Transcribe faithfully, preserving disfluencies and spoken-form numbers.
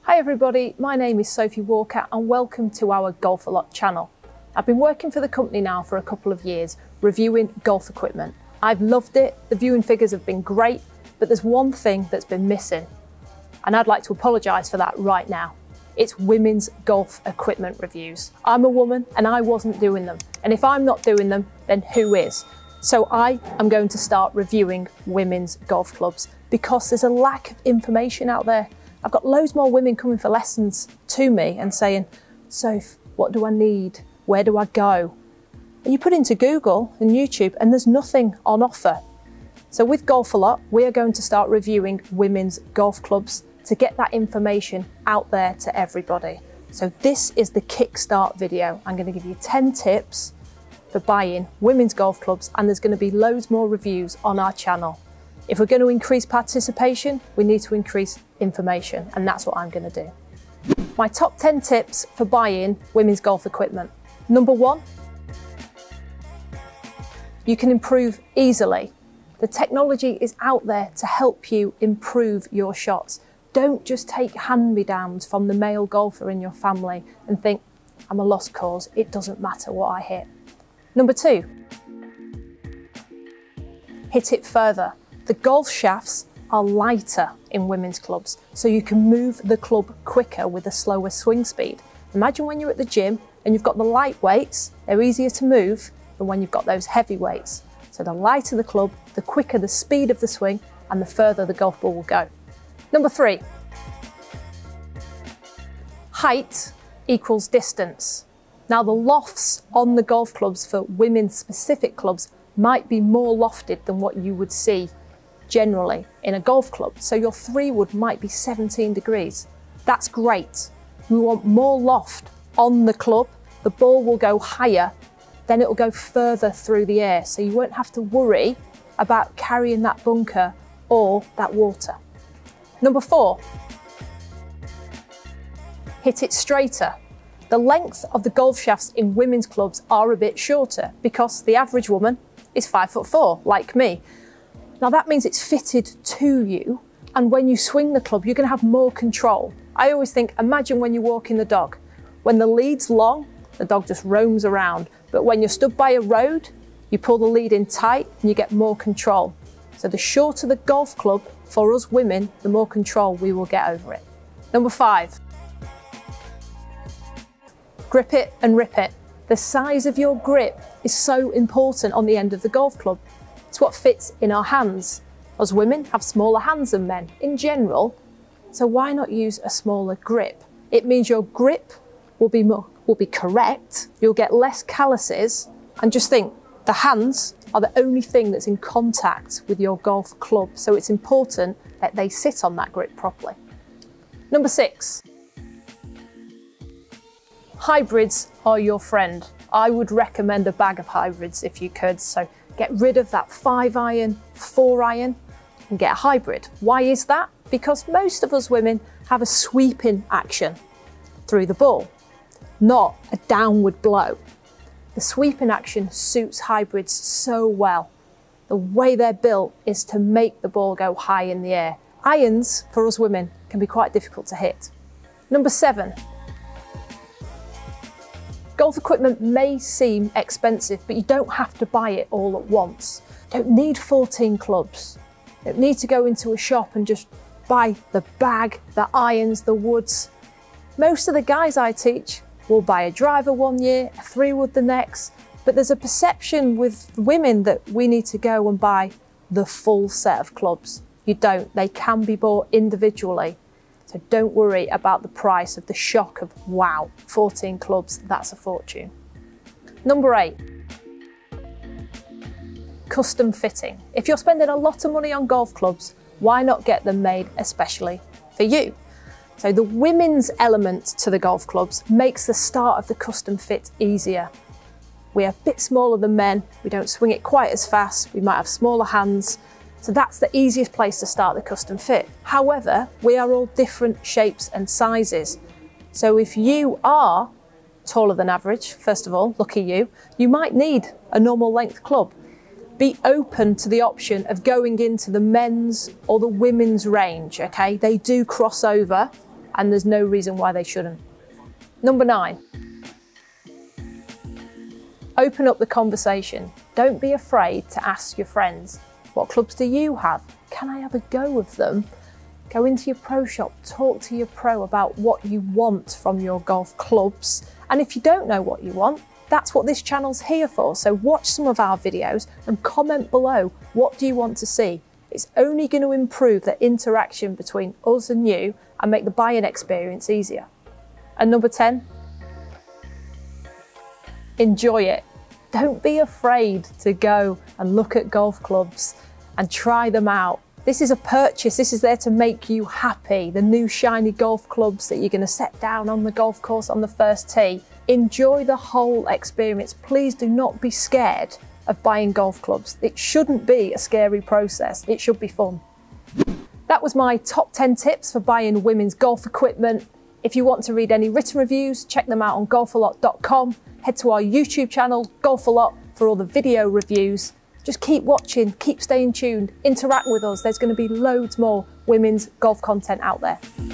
Hi everybody, my name is Sophie Walker and welcome to our Golfalot channel. I've been working for the company now for a couple of years, reviewing golf equipment. I've loved it, the viewing figures have been great, but there's one thing that's been missing. And I'd like to apologise for that right now. It's women's golf equipment reviews. I'm a woman and I wasn't doing them. And if I'm not doing them, then who is? So I am going to start reviewing women's golf clubs because there's a lack of information out there. I've got loads more women coming for lessons to me and saying, Soph, what do I need? Where do I go? And you put into Google and YouTube and there's nothing on offer. So with Golfalot, we are going to start reviewing women's golf clubs to get that information out there to everybody. So this is the kickstart video. I'm going to give you ten tips for buying women's golf clubs, and there's going to be loads more reviews on our channel. If we're going to increase participation, we need to increase information, and that's what I'm going to do. My top ten tips for buying women's golf equipment. Number one, you can improve easily. The technology is out there to help you improve your shots. Don't just take hand-me-downs from the male golfer in your family and think, I'm a lost cause, it doesn't matter what I hit. Number two, hit it further. The golf shafts are lighter in women's clubs, so you can move the club quicker with a slower swing speed. Imagine when you're at the gym and you've got the light weights, they're easier to move than when you've got those heavy weights. So the lighter the club, the quicker the speed of the swing and the further the golf ball will go. Number three, height equals distance. Now the lofts on the golf clubs for women's specific clubs might be more lofted than what you would see generally in a golf club. So your three wood might be seventeen degrees. That's great. We want more loft on the club. The ball will go higher, then it will go further through the air. So you won't have to worry about carrying that bunker or that water. Number four, hit it straighter. The length of the golf shafts in women's clubs are a bit shorter because the average woman is five foot four, like me. Now that means it's fitted to you, and when you swing the club, you're going to have more control. I always think, imagine when you're walking the dog. When the lead's long, the dog just roams around. But when you're stood by a road, you pull the lead in tight and you get more control. So the shorter the golf club for us women, the more control we will get over it. Number five, grip it and rip it. The size of your grip is so important on the end of the golf club. It's what fits in our hands. Us women have smaller hands than men in general, so why not use a smaller grip? It means your grip will be more, will be correct, you'll get less calluses, and just think, the hands are the only thing that's in contact with your golf club, so it's important that they sit on that grip properly. Number six, hybrids are your friend. I would recommend a bag of hybrids if you could, so get rid of that five iron, four iron, and get a hybrid. Why is that? Because most of us women have a sweeping action through the ball, not a downward blow. The sweeping action suits hybrids so well. The way they're built is to make the ball go high in the air. Irons, for us women, can be quite difficult to hit. Number seven, golf equipment may seem expensive, but you don't have to buy it all at once. You don't need fourteen clubs. You don't need to go into a shop and just buy the bag, the irons, the woods. Most of the guys I teach will buy a driver one year, a three wood the next, but there's a perception with women that we need to go and buy the full set of clubs. You don't, they can be bought individually. So don't worry about the price of the shock of, wow, fourteen clubs, that's a fortune. Number eight, custom fitting. If you're spending a lot of money on golf clubs, why not get them made especially for you? So the women's element to the golf clubs makes the start of the custom fit easier. We are a bit smaller than men, we don't swing it quite as fast, we might have smaller hands, so that's the easiest place to start the custom fit. However, we are all different shapes and sizes. So if you are taller than average, first of all, lucky you, you might need a normal length club. Be open to the option of going into the men's or the women's range, okay? They do cross over and there's no reason why they shouldn't. Number nine, open up the conversation. Don't be afraid to ask your friends, what clubs do you have? Can I have a go with them? Go into your pro shop, talk to your pro about what you want from your golf clubs. And if you don't know what you want, that's what this channel's here for. So watch some of our videos and comment below, what do you want to see? It's only going to improve the interaction between us and you and make the buying experience easier. And number ten, enjoy it. Don't be afraid to go and look at golf clubs and try them out. This is a purchase, this is there to make you happy. The new shiny golf clubs that you're going to set down on the golf course on the first tee. Enjoy the whole experience. Please do not be scared of buying golf clubs. It shouldn't be a scary process, it should be fun. That was my top ten tips for buying women's golf equipment. If you want to read any written reviews, check them out on golfalot dot com. Head to our YouTube channel, Golfalot, for all the video reviews. Just keep watching, keep staying tuned, interact with us. There's going to be loads more women's golf content out there.